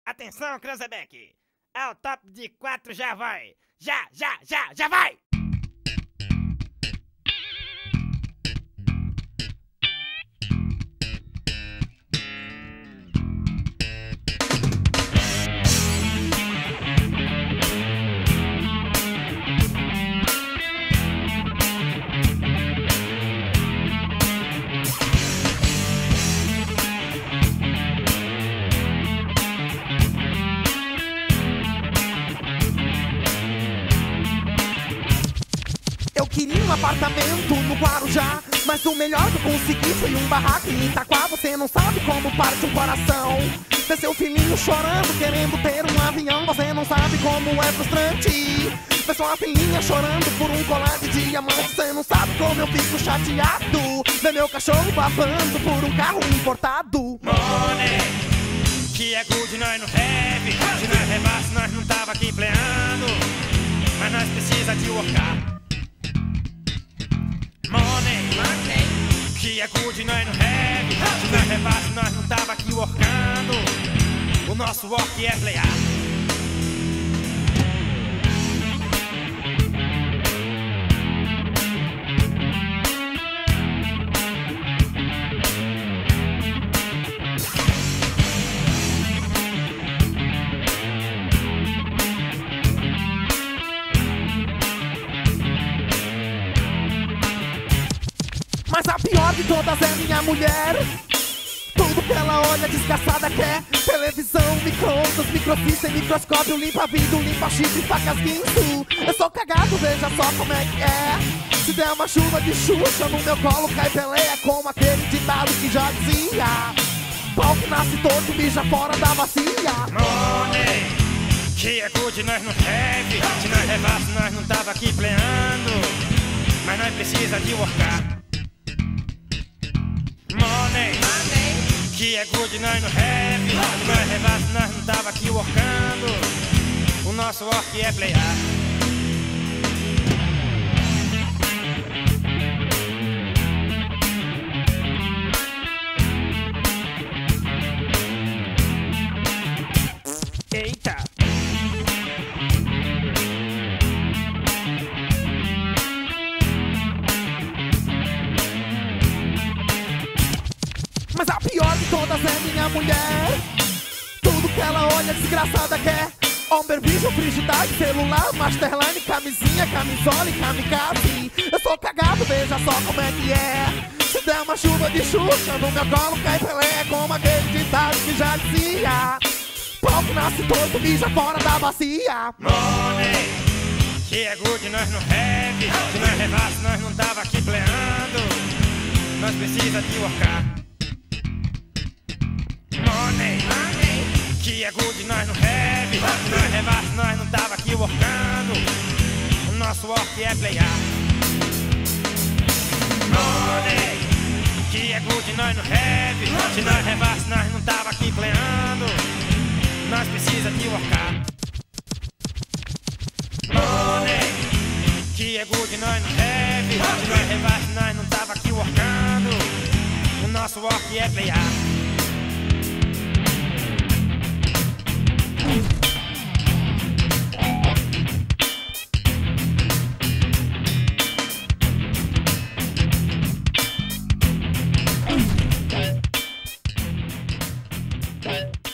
Atenção, Cranzebeck! Ao top de 4 já vai! Já vai! Eu queria um apartamento no Guarujá, mas o melhor que eu consegui foi um barraco em Itaquá. Você não sabe como parte um coração ver seu filhinho chorando, querendo ter um avião. Você não sabe como é frustrante ver sua filhinha chorando por um colar de diamante. Você não sabe como eu fico chateado ver meu cachorro babando por um carro importado. Money, que é good, nós não have. Se nós rebasse, nós não tava aqui pleando, mas nós precisa de workar. Money, que é good, nós não have. Se nós rebasse, nós não tava aqui workando. O nosso work é playar. Mas a pior de todas é minha mulher. Tudo que ela olha desgraçada quer: televisão, micro-ondas, microfita e microscópio, limpa-vidro, limpa-chifre, facas, guinso. Eu sou cagado, veja só como é que é. Se der uma chuva de Xuxa no meu colo cai peleia, como aquele ditado que já dizia: pau que nasce torto mija fora da bacia. Money, que é good, nós não have. Se nós rebasse, nós não tava aqui pleando, mas nós precisa de workar. Money, que é good, nós não have. Se nós rebasse, nós não tava aqui workando. O nosso work é playar. Eita! Mas a pior de todas é minha mulher. Tudo que ela olha desgraçada quer: Homber Vision, frigidaire, celular, masterline, camisinha, camisola e kamikaze. Eu sou cagado, veja só como é que é. Se der uma chuva de Xuxa no meu colo cai Pelé, como aquele ditado que já dizia: pau que nasce torto mija fora da bacia. Money, que é good, nós não have. Se nós rebasse, nós não tava aqui pleando, nós precisa de workar. Money, que é good, nós não have. Se nós rebasse, nós não tava aqui workando. O nosso work é playar. Money, que é good, nós não have. Se nós rebasse, nós não tava aqui pleando, nós precisa de workar. Money, que é good, nós não have. Se nós rebasse, nós não tava aqui workando. O nosso work é playar. Okay.